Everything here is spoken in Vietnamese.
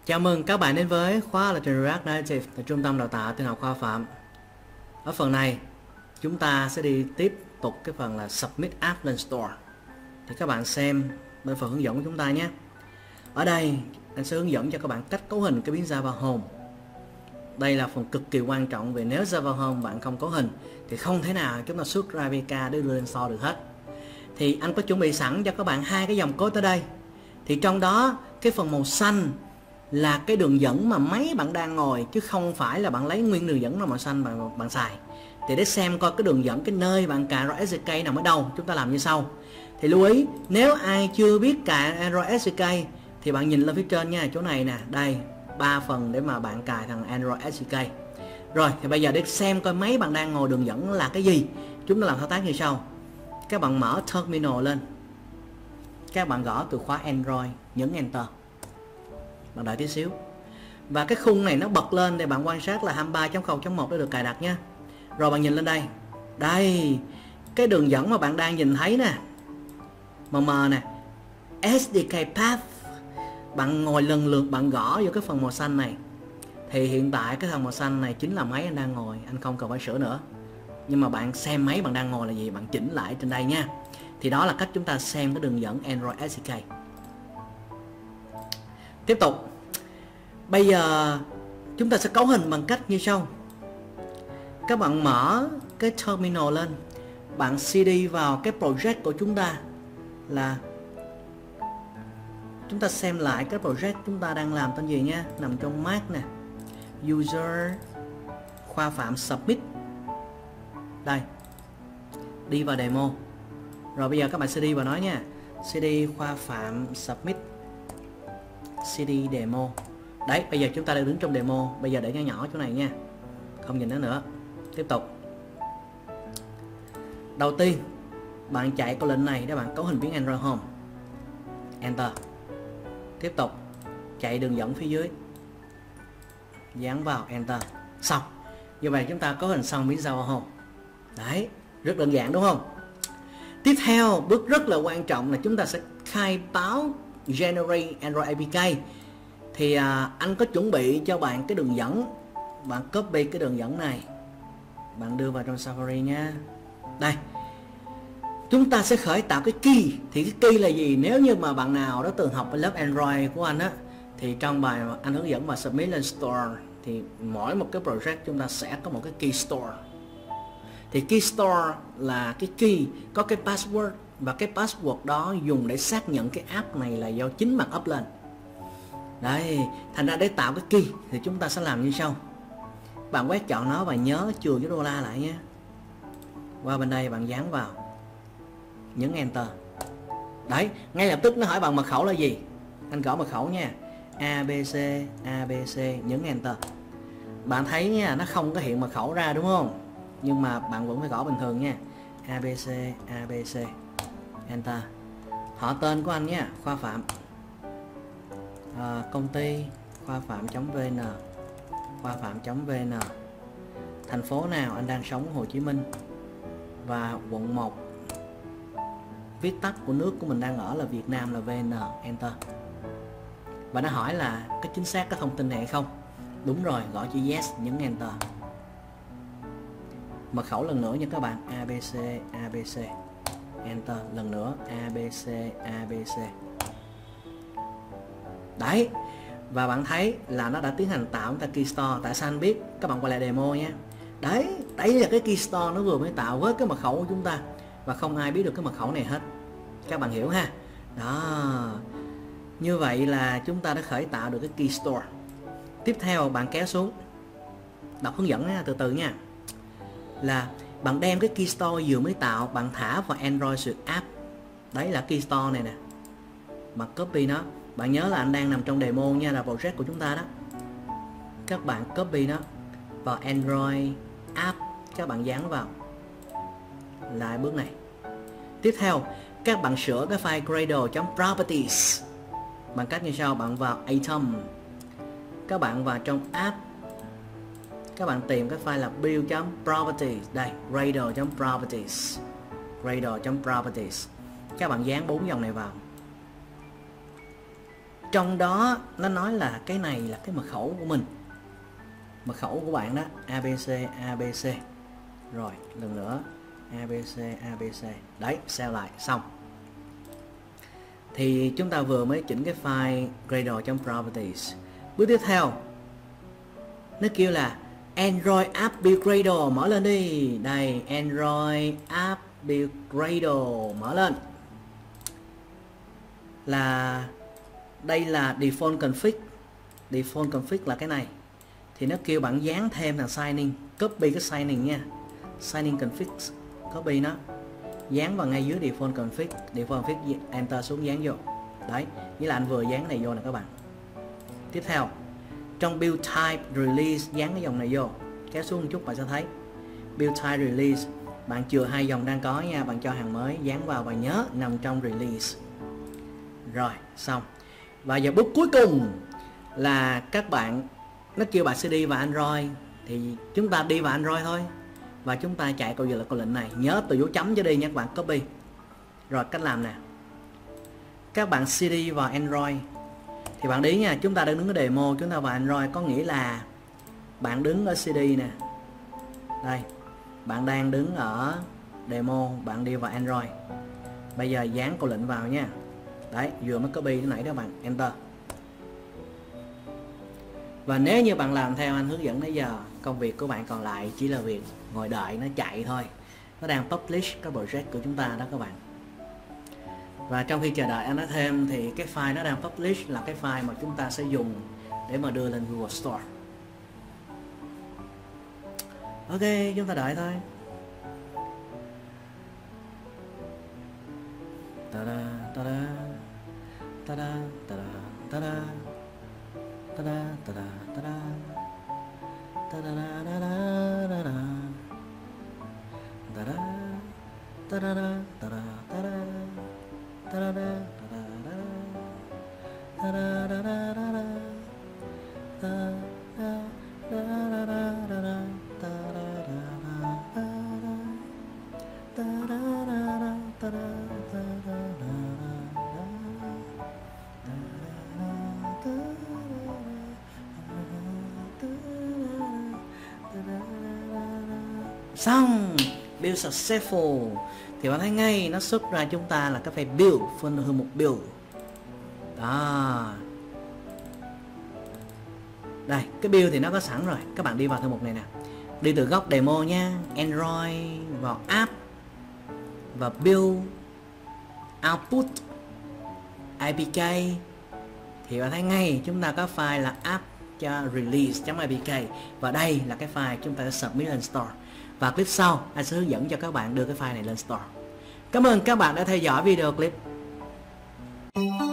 Chào mừng các bạn đến với khóa lập trình React Native tại Trung tâm Đào tạo Tin học Khoa Phạm. Ở phần này, chúng ta sẽ đi tiếp tục cái phần là Submit App lên Store. Thì các bạn xem bên phần hướng dẫn của chúng ta nhé. Ở đây, anh sẽ hướng dẫn cho các bạn cách cấu hình cái biến Java Home. Đây là phần cực kỳ quan trọng vì nếu Java Home bạn không cấu hình thì không thể nào chúng ta xuất ra APK để đưa lên store được hết. Thì anh có chuẩn bị sẵn cho các bạn hai cái dòng code tới đây. Thì trong đó, cái phần màu xanh là cái đường dẫn mà máy bạn đang ngồi, chứ không phải là bạn lấy nguyên đường dẫn màu xanh bạn xài. Thì để xem coi cái đường dẫn cái nơi bạn cài Android SDK nằm ở đâu, chúng ta làm như sau. Thì lưu ý, nếu ai chưa biết cài Android SDK thì bạn nhìn lên phía trên nha, chỗ này nè, đây 3 phần để mà bạn cài thằng Android SDK. Rồi thì bây giờ để xem coi máy bạn đang ngồi đường dẫn là cái gì, chúng ta làm thao tác như sau. Các bạn mở terminal lên, các bạn gõ từ khóa Android, nhấn Enter. Bạn đợi tí xíu. Và cái khung này nó bật lên để bạn quan sát là 23.0.1 đã được cài đặt nha. Rồi bạn nhìn lên đây. Đây, cái đường dẫn mà bạn đang nhìn thấy nè, mờ mờ nè, SDK Path. Bạn ngồi lần lượt bạn gõ vô cái phần màu xanh này. Thì hiện tại cái thằng màu xanh này chính là máy anh đang ngồi, anh không cần phải sửa nữa. Nhưng mà bạn xem máy bạn đang ngồi là gì, bạn chỉnh lại trên đây nha. Thì đó là cách chúng ta xem cái đường dẫn Android SDK. Tiếp tục. Bây giờ chúng ta sẽ cấu hình bằng cách như sau. Các bạn mở cái terminal lên, bạn cd vào cái project của chúng ta là, chúng ta xem lại cái project chúng ta đang làm tên gì nha, nằm trong Mac nè, user Khoa Phạm submit. Đây, đi vào demo. Rồi bây giờ các bạn cd vào nó nha, cd Khoa Phạm submit, cd demo. Đấy, bây giờ chúng ta đang đứng trong demo. Bây giờ để nhỏ nhỏ chỗ này nha, không nhìn nó nữa. Tiếp tục. Đầu tiên bạn chạy câu lệnh này để bạn cấu hình biến Android Home. Enter. Tiếp tục chạy đường dẫn phía dưới, dán vào Enter. Xong. Như vậy chúng ta cấu hình xong biến Java Home. Đấy, rất đơn giản đúng không? Tiếp theo, bước rất là quan trọng là chúng ta sẽ khai báo Generate Android APK. Thì anh có chuẩn bị cho bạn cái đường dẫn. Bạn copy cái đường dẫn này, bạn đưa vào trong Safari nha. Đây, chúng ta sẽ khởi tạo cái key. Thì cái key là gì? Nếu như mà bạn nào đó từng học ở lớp Android của anh á, thì trong bài mà anh hướng dẫn vào Submit lên Store, thì mỗi một cái project chúng ta sẽ có một cái key store. Thì key store là cái key có cái password, và cái password đó dùng để xác nhận cái app này là do chính bạn up lên. Đấy, thành ra để tạo cái key thì chúng ta sẽ làm như sau. Bạn quét chọn nó và nhớ chừa cái đô la lại nhé. Qua bên đây bạn dán vào, nhấn Enter. Đấy, ngay lập tức nó hỏi bạn mật khẩu là gì. Anh gõ mật khẩu nha, ABC ABC, nhấn Enter. Bạn thấy nha, nó không có hiện mật khẩu ra đúng không? Nhưng mà bạn vẫn phải gõ bình thường nha, ABC ABC, Enter. Họ tên của anh nha, Khoa Phạm, công ty khoa phạm.vn, khoa phạm.vn, thành phố nào anh đang sống, Hồ Chí Minh, và quận 1. Viết tắt của nước của mình đang ở là Việt Nam là VN, Enter. Và nó hỏi là có chính xác cái thông tin này hay không. Đúng rồi, gõ chữ yes, nhấn Enter. Mật khẩu lần nữa nha các bạn, ABC ABC, Enter. Lần nữa ABC ABC. Đấy, và bạn thấy là nó đã tiến hành tạo ra key store. Tại sao anh biết? Các bạn quay lại demo nha. Đấy, đây là cái key store nó vừa mới tạo với cái mật khẩu của chúng ta, và không ai biết được cái mật khẩu này hết. Các bạn hiểu ha? Đó. Như vậy là chúng ta đã khởi tạo được cái key store. Tiếp theo bạn kéo xuống, đọc hướng dẫn nha, từ từ nha. Là bạn đem cái key store vừa mới tạo, bạn thả vào Android Suite App. Đấy là key store này nè. Bạn copy nó. Bạn nhớ là anh đang nằm trong demo nha, là project của chúng ta đó. Các bạn copy nó vào Android App, các bạn dán vào. Lại bước này. Tiếp theo, các bạn sửa cái file Gradle.properties bằng cách như sau. Bạn vào Atom, các bạn vào trong App, các bạn tìm cái file là build.properties. Đây, Gradle.properties, Gradle.properties. Các bạn dán 4 dòng này vào. Trong đó nó nói là cái này là cái mật khẩu của mình, mật khẩu của bạn đó, abc abc. Rồi lần nữa abc abc. Đấy, save lại xong. Thì chúng ta vừa mới chỉnh cái file Gradle.properties. Bước tiếp theo nó kêu là Android App Build Gradle, mở lên đi. Đây, Android App Build Gradle, mở lên. Là đây là default config. Default config là cái này. Thì nó kêu bạn dán thêm thằng signing, copy cái signing nha. Signing config, copy nó, dán vào ngay dưới default config. Default config enter xuống dán vô. Đấy, nghĩa là anh vừa dán này vô nè các bạn. Tiếp theo, trong build type release dán cái dòng này vô, kéo xuống một chút bạn sẽ thấy build type release. Bạn chừa hai dòng đang có nha, bạn cho hàng mới dán vào và nhớ nằm trong release. Rồi, xong. Và giờ bước cuối cùng là các bạn, nó kêu bạn sẽ đi vào Android, thì chúng ta đi vào Android thôi. Và chúng ta chạy câu giờ là câu lệnh này, nhớ từ dấu chấm cho đi nha các bạn, copy. Rồi cách làm nè, các bạn cd vào Android. Thì bạn đi nha, chúng ta đang đứng ở demo, chúng ta vào Android, có nghĩa là bạn đứng ở cd nè. Đây, bạn đang đứng ở demo, bạn đi vào Android. Bây giờ dán câu lệnh vào nha. Đấy, vừa mới copy cái nãy đó bạn, enter. Và nếu như bạn làm theo anh hướng dẫn nãy giờ, công việc của bạn còn lại chỉ là việc ngồi đợi nó chạy thôi. Nó đang publish cái project của chúng ta đó các bạn. Và trong khi chờ đợi anh nói thêm thì cái file nó đang publish là cái file mà chúng ta sẽ dùng để mà đưa lên Google Store. Ok, chúng ta đợi thôi. Ta-da, ta-da, ta-da, ta-da, ta-da, ta-da, ta-da, ta-da, ta-da-da-da-da-da, ta-da, ta-da-da, ta-da, ta-da, ta-da-da, ta-da-da-da-da, xong. Build successful. Thì bạn thấy ngay nó xuất ra chúng ta là cái file build, phân hư mục build đó. Đây, cái build thì nó có sẵn rồi. Các bạn đi vào thư mục này nè, đi từ góc demo nha, Android vào app và build output apk. Thì bạn thấy ngay chúng ta có file là app.release.apk. Và đây là cái file chúng ta sẽ submit lên store. Và clip sau anh sẽ hướng dẫn cho các bạn đưa cái file này lên store. Cảm ơn các bạn đã theo dõi video clip.